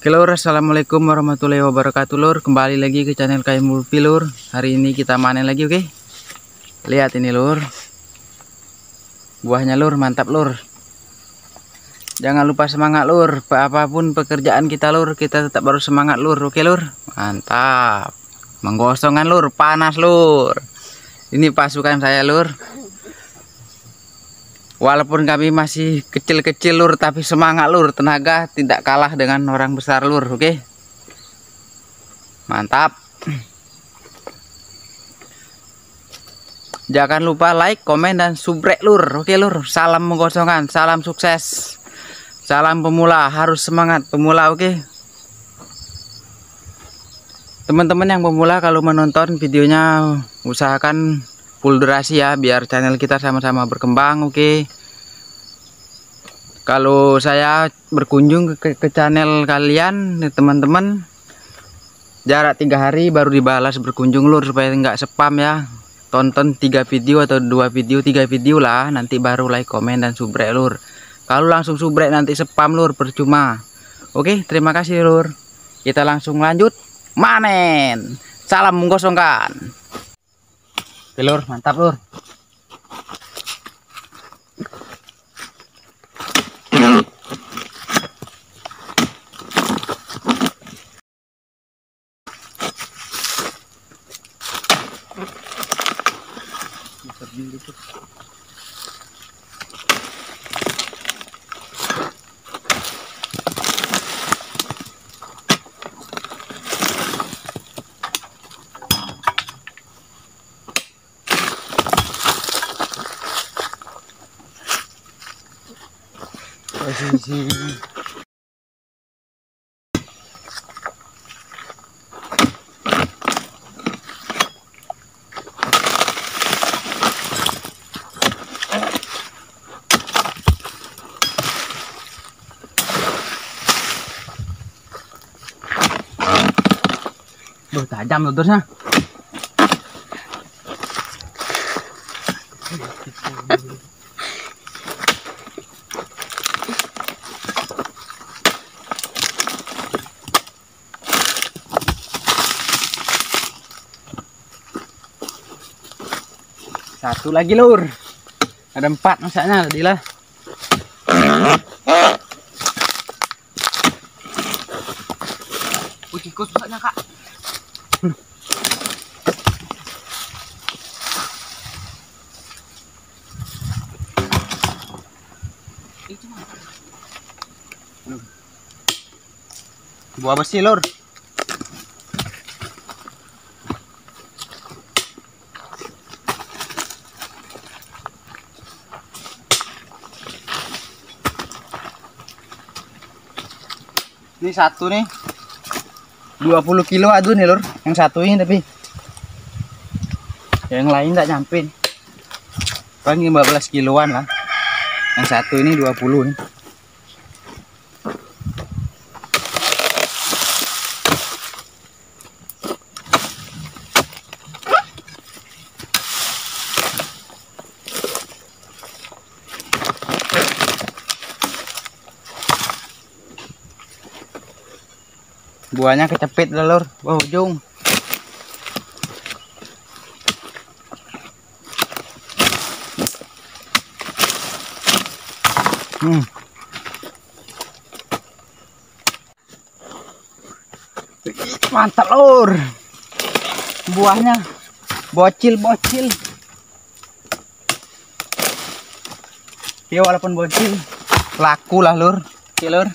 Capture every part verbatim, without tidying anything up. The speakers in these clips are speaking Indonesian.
Oke lur, assalamualaikum warahmatullahi wabarakatuh lur. Kembali lagi ke channel K M Multi lur. Hari ini kita panen lagi, oke. Lihat ini lur, buahnya lur, mantap lur. Jangan lupa semangat lur, apapun pekerjaan kita lur, kita tetap harus semangat lur, oke lur. Mantap, menggosongan lur, panas lur. Ini pasukan saya lur. Walaupun kami masih kecil-kecil lur, tapi semangat lur, tenaga tidak kalah dengan orang besar lur, oke. Mantap. Jangan lupa like, komen, dan subscribe lur, oke lur. Salam menggosongan, salam sukses, salam pemula, harus semangat pemula, oke. Teman-teman yang pemula kalau menonton videonya usahakan full durasi ya, biar channel kita sama-sama berkembang, oke. Kalau saya berkunjung ke, ke channel kalian teman-teman, jarak tiga hari baru dibalas berkunjung lur, supaya nggak spam ya. Tonton tiga video atau dua video, tiga video lah, nanti baru like, komen, dan subscribe lur. Kalau langsung subscribe nanti spam lur, percuma. Oke, terima kasih lur. Kita langsung lanjut manen. Salam menggosongkan. Oke lur, mantap lur. Posisi Duh, tajam luturnya. Satu lagi lur. Ada empat masaknya tadi lah. Wih, ikut masaknya kak. Buah besi lur. Ini satu nih dua puluh kilo aduh nih lur, yang satu ini, tapi yang lain nggak nyampe, paling lima belas kiloan lah. Yang satu ini dua puluh nih. Buahnya kecepit lah lur, wah ujung. Hmm. Mantap lur. Buahnya bocil-bocil. Ya walaupun bocil laku lah lur. Oke lur.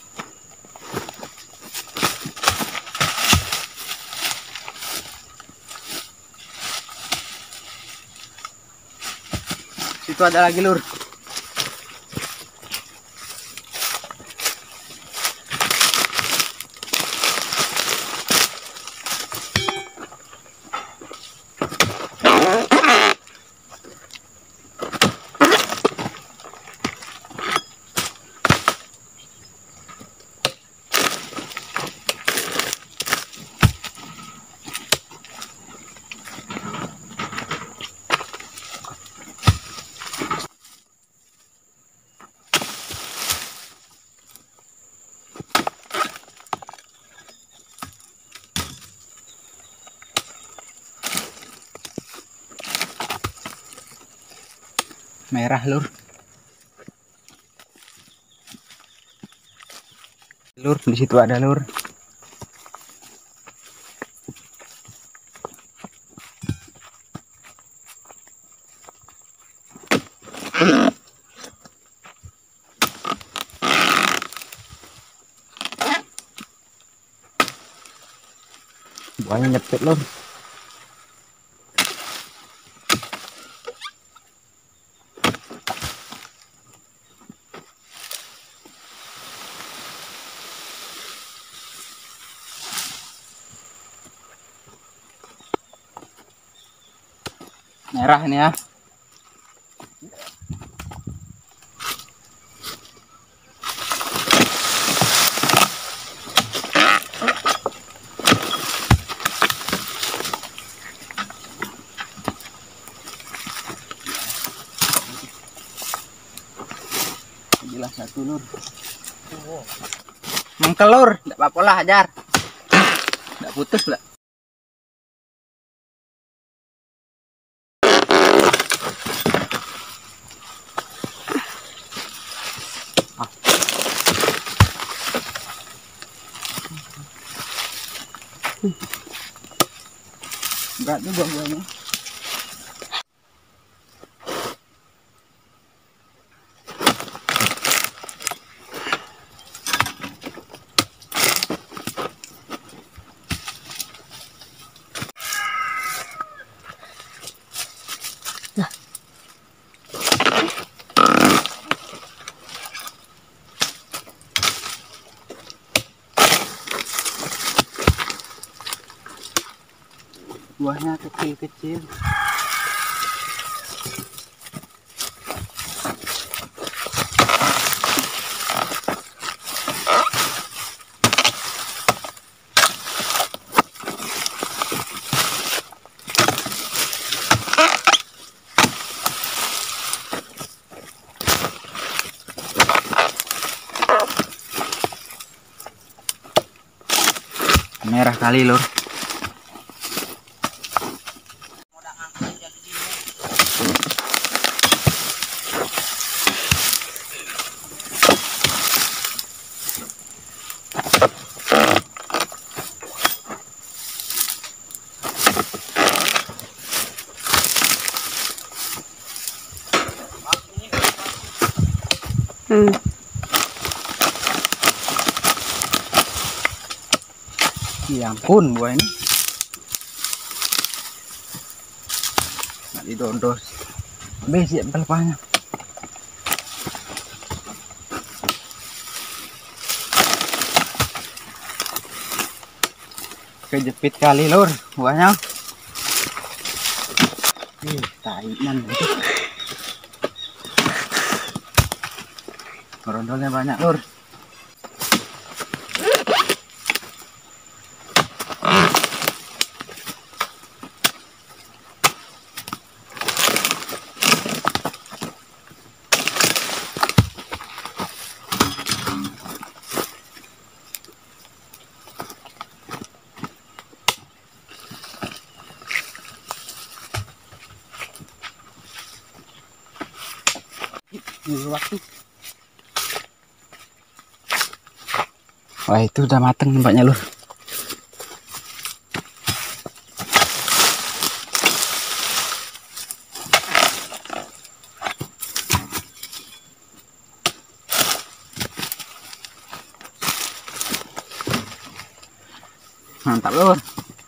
Itu ada lagi lur. merah lur. Lur, di situ ada lur. Buahnya nyepit lur. Merah ini ya. Jelas satu lur. Mangkel lur, enggak apa-apa lah hajar. Enggak putus lah. Ah. Berat juga buahnya. Buahnya kecil-kecil. Merah kali lur. Hmm. Ya ampun buah ini. Nggak didondos. Besi pelepahnya. Kejepit kali lur buahnya. Ih, tainan itu. Gerondolnya banyak lur. Ini waktu. Wah, itu udah mateng nampaknya lur. Mantap lur.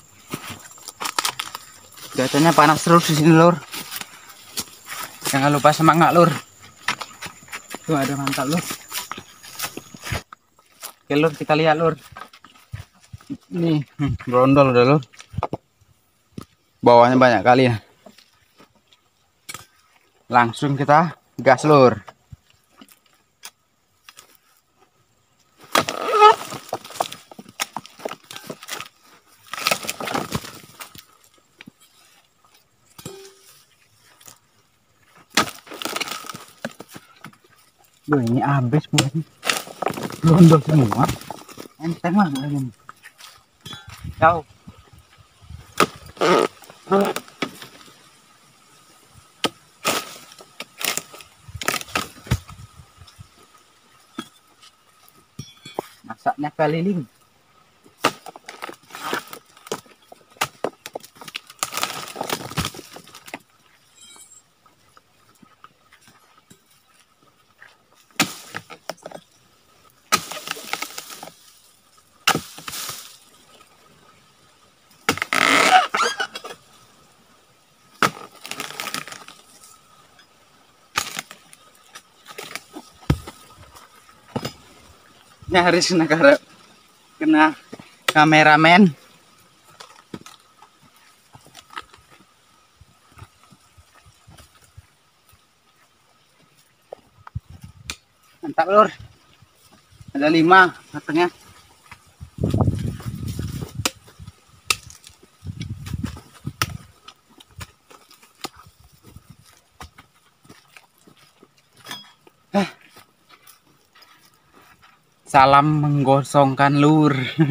Cuacanya panas terus di sini lur. Jangan lupa semangat lur. Tuh ada mantap lur. Oke lur, kita lihat lur. Nih, hmm, berondol udah lur. Bawahnya banyak kali ya. Langsung kita gas lur. Duh, ini habis buahnya. Berondol semua. Enteng lah buahnya. Jauh. banyak kali link. Nyaris negara kena kameramen. Mantap lur, ada lima matangnya. eh. Salam menggosongkan lur.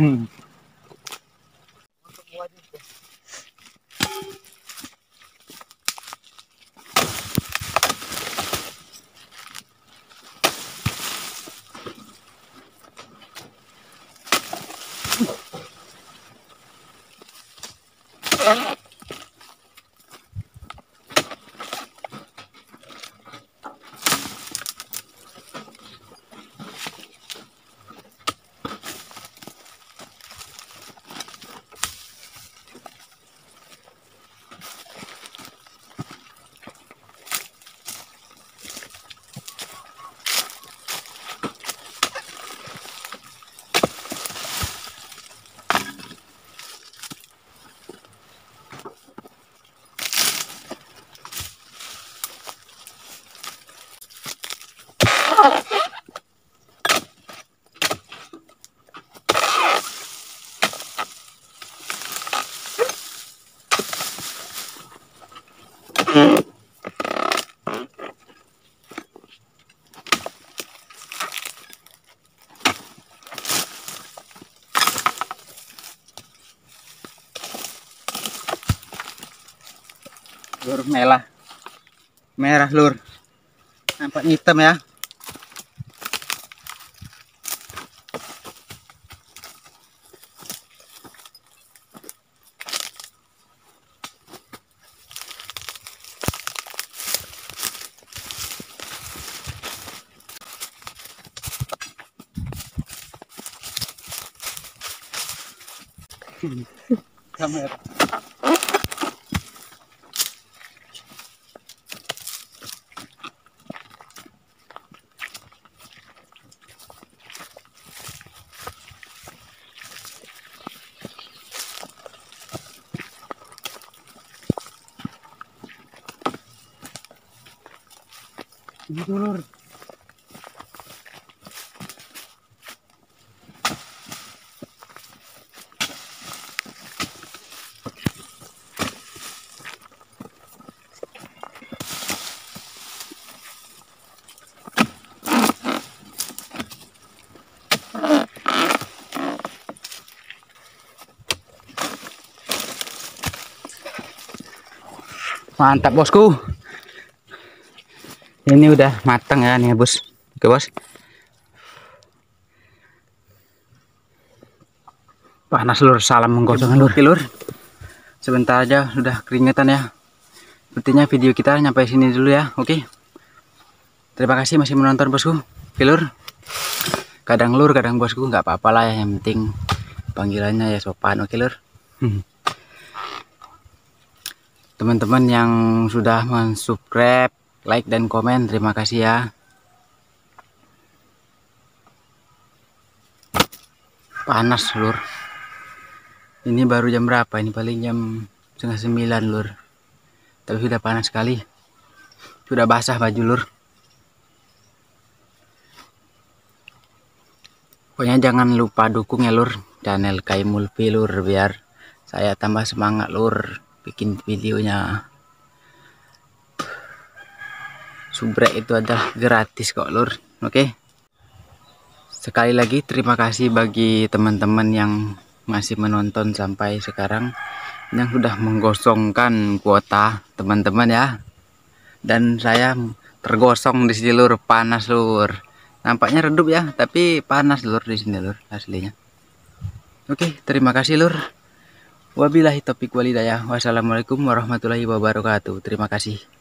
Lur merah, merah lur, nampak hitam ya. Kamera. Gitu lur. Mantap bosku. Ini udah matang ya nih bos. Oke bos. Panas lur, salam menggosong lur. Oke lur. Sebentar aja udah keringetan ya. Sepertinya video kita nyampe sini dulu ya. Oke. Terima kasih masih menonton bosku. Oke lur. Kadang lur, kadang bosku, nggak apa-apa lah ya, yang penting panggilannya ya sopan. Oke lur. Teman-teman yang sudah mensubscribe, like dan komen, terima kasih ya. Panas lur. Ini baru jam berapa? Ini paling jam setengah sembilan lur. Tapi sudah panas sekali. Sudah basah baju lur. Pokoknya jangan lupa dukung ya lur channel Kai Mulfi lur, biar saya tambah semangat lur bikin videonya. Subrek itu adalah gratis kok lur. Oke. Sekali lagi terima kasih bagi teman-teman yang masih menonton sampai sekarang, yang sudah menggosongkan kuota teman-teman ya. Dan saya tergosong di sini lur, panas lur. Nampaknya redup ya, tapi panas lur di sini lur aslinya. Oke, terima kasih lur. Wabillahi taufiq walhidayah. Wassalamualaikum warahmatullahi wabarakatuh. Terima kasih.